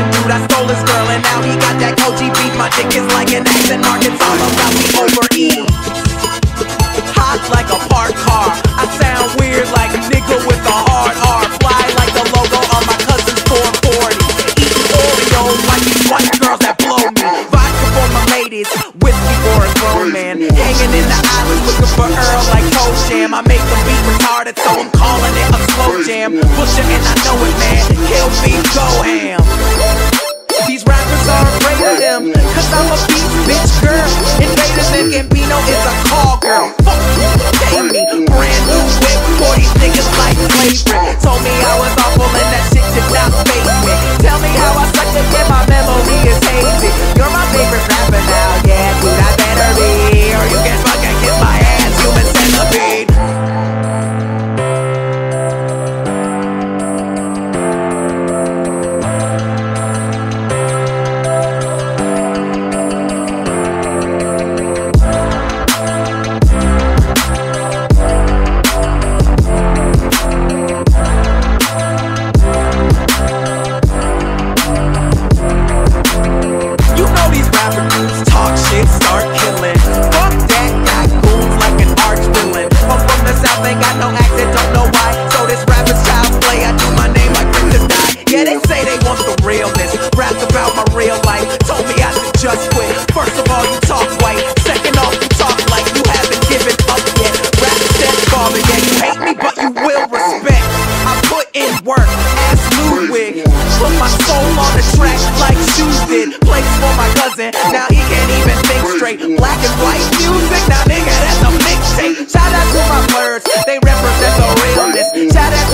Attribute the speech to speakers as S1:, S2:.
S1: Asian dude, I stole his girl, and now he got that Koji beef. My dick is like an accent mark, it's all about me overeat. Hot like a parked car, I sound weird like a nigga with a hard R. Fly like the logo on my cousin's 440. Eating Oreos like these white girls that blow me. Vodka for my ladies, whiskey for a grown man. Hanging in the islands looking for Earl like Toe Jam. I make the beat retarded, so I'm calling it a slow jam. Pusha and I know it, man. Kill beef, go ham. These rappers are afraid of him, cause I'm a beat bitch girl. Invaders and Gambino is a call girl. Fuck you, pay me. Brand new whip for these niggas like slavery. Told me I was awful and that shit did not faze me. Tell me how I suck to get my memory is hazy. You're my favorite rapper now, yeah, dude, I better be. Or you can fucking kiss my ass, human centipede. Start killing. Fuck that, got goons like an arch villain. I'm from the south, ain't got no accent, don't know why. So this rapper's child's play, I do my name like Princess Di. Yeah, they say they want the realness. Rap about my real life, told me I should just quit. First of all, you talk white. Second off, you talk like you haven't given up yet. Rap said father, yeah, you hate me, but you will respect. I put in work, ass Ludwig. Put my soul on the track like shoes did. Plays for my cousin, now he can't even think straight. Black and white music, now nigga, that's a mixtape. Shout out to my words, they represent the realness. Shout out